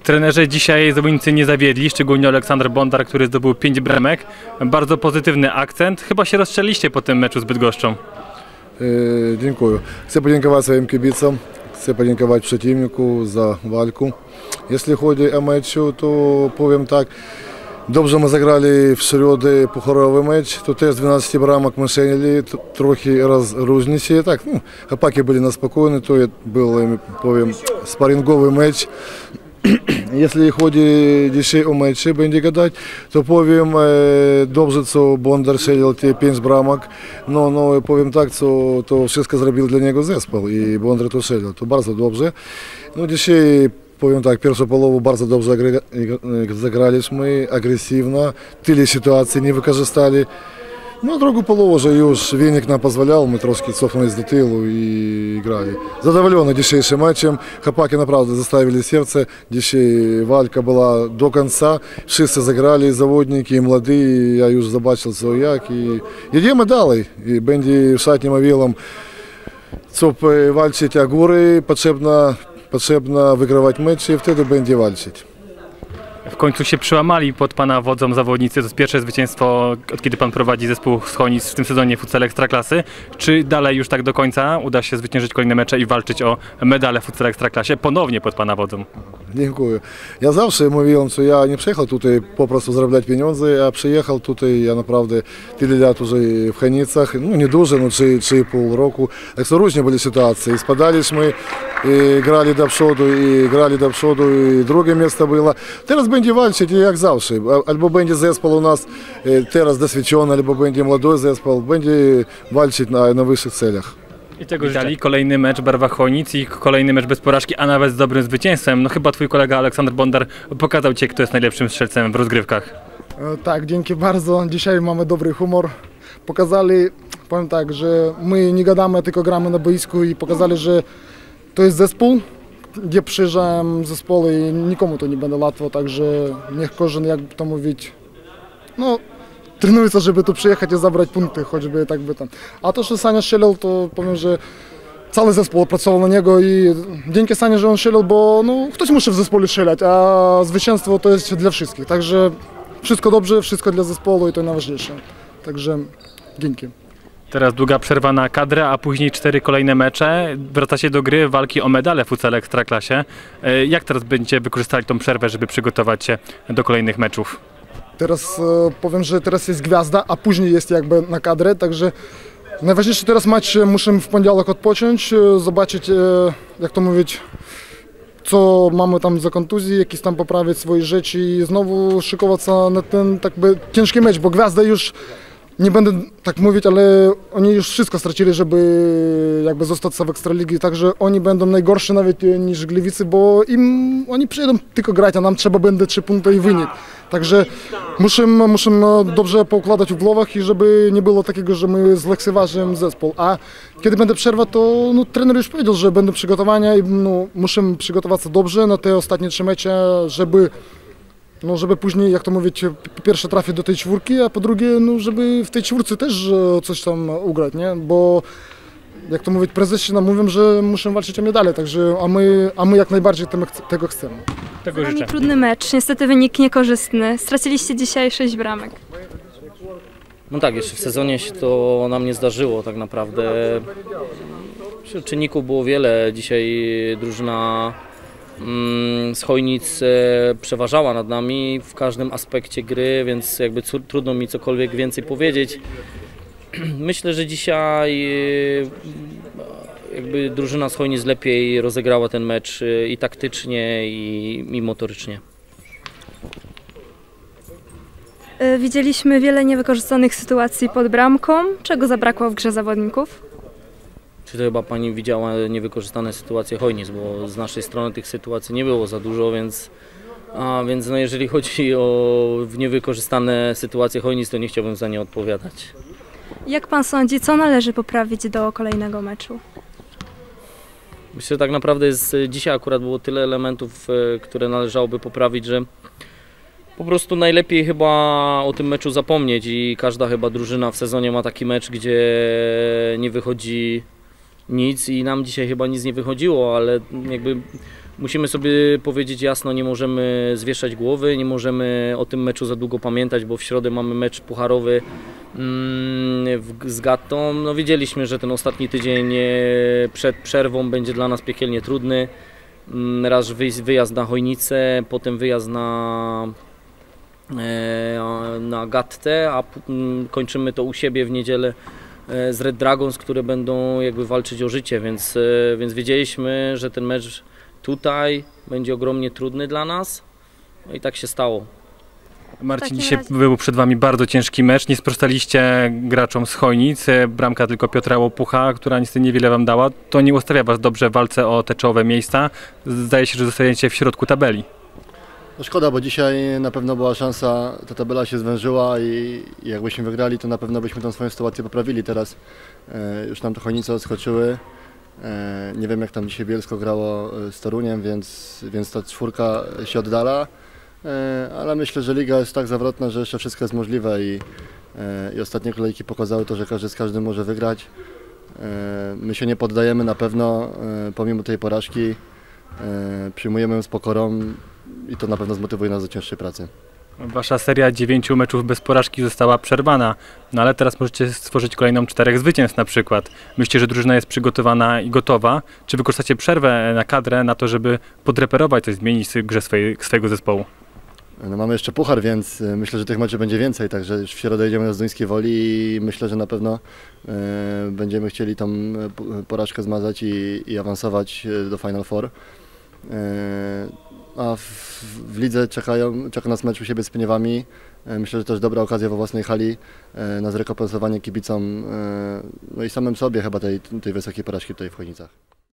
Trenerze, dzisiaj zawodnicy nie zawiedli, szczególnie Aleksander Bondar, który zdobył 5 bramek. Bardzo pozytywny akcent. Chyba się rozstrzeliście po tym meczu z Bydgoszczą. Dziękuję. Chcę podziękować swoim kibicom, chcę podziękować przeciwniku za walkę. Jeśli chodzi o mecz, to powiem tak. Dobrze my zagrali w środę pucharowy mecz, to też 12 bramek my strzelili, trochę rozróżni się. Tak, chłopaki byli na spokojni, to był, powiem, sparingowy mecz. Jeśli chodzi dzisiaj o mecz, będzie gadać, to powiem dobrze, co Bondar strzelił te 5 bramek. No powiem tak, co to wszystko zrobił dla niego zespół i Bondar to strzelił, to bardzo dobrze. No dzisiaj powiem tak, pierwszą połowę bardzo dobrze zagraliśmy, agresywnie, tyle sytuacji nie wykorzystali. No drugą połowę, że już wynik nam pozwalał, my troszkę cofnęli do tyłu i grali. Zadowolony dzisiejszym meczem, chłopaki naprawdę zostawili serce, dzisiaj walka była do końca, wszyscy zagrali, zawodniki, młodzi, ja już zobaczył co jak i jedziemy dalej. I będzie w szatnim awilom, żeby walczyć o góry, potrzebno wygrywać mecze i wtedy będzie walczyć. W końcu się przełamali pod Pana wodzą zawodnicy. To jest pierwsze zwycięstwo, od kiedy Pan prowadzi zespół Schojnic w tym sezonie futsal Ekstraklasy. Czy dalej już tak do końca uda się zwyciężyć kolejne mecze i walczyć o medale w futsal Ekstraklasie ponownie pod Pana wodzą? Dziękuję. Ja zawsze mówiłem, że ja nie przyjechał tutaj po prostu zarabiać pieniądze, a przyjechał tutaj, ja naprawdę tyle lat już w Chojnicach, no nie dużo, no 3,5 roku. Tak co różnie były sytuacje. Spadaliśmy, i grali do przodu, i drugie miejsce było. Teraz będzie walczyć jak zawsze. Albo będzie zespół u nas teraz doświadczony, albo będzie młody zespół, będzie walczyć na wyższych celach. I tego życzę. Kolejny mecz w barwach Chojnic i kolejny mecz bez porażki, a nawet z dobrym zwycięstwem. No chyba Twój kolega Aleksander Bondar pokazał Ci, kto jest najlepszym strzelcem w rozgrywkach. Tak, dzięki bardzo. Dzisiaj mamy dobry humor. Pokazali, powiem tak, że my nie gadamy, tylko gramy na boisku i pokazali, że to jest zespół, gdzie przyjeżdżają zespoły i nikomu to nie będzie łatwo, także niech każdy, jak to mówić, no trenuje, żeby tu przyjechać i zabrać punkty, choćby tak by tam. A to, że Sania strzelił, to powiem, że cały zespół pracował na niego i dzięki Sanie, że on strzelił, bo no, ktoś musi w zespole strzelać, a zwycięstwo to jest dla wszystkich. Także wszystko dobrze, wszystko dla zespołu i to najważniejsze. Także dzięki. Teraz długa przerwa na kadrę, a później 4 kolejne mecze. Wracacie do gry, walki o medale w futsal Ekstraklasie. Jak teraz będziecie wykorzystali tą przerwę, żeby przygotować się do kolejnych meczów? Teraz powiem, że teraz jest gwiazda, a później jest jakby na kadrę, także najważniejszy teraz mecz musimy w poniedziałek odpocząć, zobaczyć, jak to mówić, co mamy tam za kontuzji, jakieś tam poprawić swoje rzeczy i znowu szykować się na ten tak by ciężki mecz, bo gwiazda już, nie będę tak mówić, ale oni już wszystko stracili, żeby jakby zostać w Ekstraligi, także oni będą najgorsi nawet niż Gliwice, bo oni przyjdą tylko grać, a nam trzeba będzie 3 punkty i wynik. Także musimy dobrze poukładać w głowach i żeby nie było takiego, że my zlekceważymy zespół. A kiedy będzie przerwa, to no, trener już powiedział, że będą przygotowania i no, musimy przygotować się dobrze na te ostatnie 3 mecze, żeby później, jak to mówić, po pierwsze trafić do tej czwórki, a po drugie, no, żeby w tej czwórce też coś tam ugrać, nie? Bo jak to mówić, prezesi nam mówią, że muszą walczyć o medale, także, a my jak najbardziej tego chcemy. Tego życzę. Trudny mecz, niestety wynik niekorzystny. Straciliście dzisiaj 6 bramek. No tak, jeszcze w sezonie się to nam nie zdarzyło tak naprawdę. Czynników było wiele. Dzisiaj drużyna z Chojnic przeważała nad nami w każdym aspekcie gry, więc jakby trudno mi cokolwiek więcej powiedzieć. Myślę, że dzisiaj jakby drużyna z Chojnic lepiej rozegrała ten mecz i taktycznie, i motorycznie. Widzieliśmy wiele niewykorzystanych sytuacji pod bramką. Czego zabrakło w grze zawodników? Czy to chyba Pani widziała niewykorzystane sytuacje Chojnic, bo z naszej strony tych sytuacji nie było za dużo, więc no jeżeli chodzi o niewykorzystane sytuacje Chojnic, to nie chciałbym za nie odpowiadać. Jak Pan sądzi, co należy poprawić do kolejnego meczu? Myślę, że tak naprawdę dzisiaj akurat było tyle elementów, które należałoby poprawić, że po prostu najlepiej chyba o tym meczu zapomnieć i każda chyba drużyna w sezonie ma taki mecz, gdzie nie wychodzi nic i nam dzisiaj chyba nic nie wychodziło, ale jakby musimy sobie powiedzieć jasno, nie możemy zwieszać głowy, nie możemy o tym meczu za długo pamiętać, bo w środę mamy mecz pucharowy z Gattą. No, wiedzieliśmy, że ten ostatni tydzień przed przerwą będzie dla nas piekielnie trudny. Raz wyjazd na Chojnicę, potem wyjazd na Gattę, a kończymy to u siebie w niedzielę z Red Dragons, które będą jakby walczyć o życie, więc wiedzieliśmy, że ten mecz tutaj będzie ogromnie trudny dla nas, no i tak się stało. Marcin, dzisiaj był przed Wami bardzo ciężki mecz, nie sprostaliście graczom z Chojnic, bramka tylko Piotra Łopucha, która niestety niewiele Wam dała. To nie ustawia Was dobrze w walce o te czołowe miejsca. Zdaje się, że zostajecie w środku tabeli. No szkoda, bo dzisiaj na pewno była szansa, ta tabela się zwężyła i jakbyśmy wygrali, to na pewno byśmy tą swoją sytuację poprawili. Teraz już nam to Chojnice odskoczyły. Nie wiem, jak tam dzisiaj Bielsko grało z Toruniem, więc ta czwórka się oddala. Ale myślę, że liga jest tak zawrotna, że jeszcze wszystko jest możliwe i ostatnie kolejki pokazały to, że każdy z każdym może wygrać. My się nie poddajemy na pewno, pomimo tej porażki. Przyjmujemy ją z pokorą i to na pewno zmotywuje nas do cięższej pracy. Wasza seria 9 meczów bez porażki została przerwana, no ale teraz możecie stworzyć kolejną 4 zwycięstw na przykład. Myślicie, że drużyna jest przygotowana i gotowa? Czy wykorzystacie przerwę na kadrę na to, żeby podreperować coś, zmienić w grze swojego zespołu? No mamy jeszcze puchar, więc myślę, że tych meczów będzie więcej, także już w środę jedziemy do Zduńskiej Woli i myślę, że na pewno będziemy chcieli tą porażkę zmazać i awansować do Final Four. A w lidze czeka nas mecz u siebie z Pniewami. Myślę, że to też dobra okazja we własnej hali na zrekompensowanie kibicom, no i samym sobie chyba tej wysokiej porażki tutaj w Chojnicach.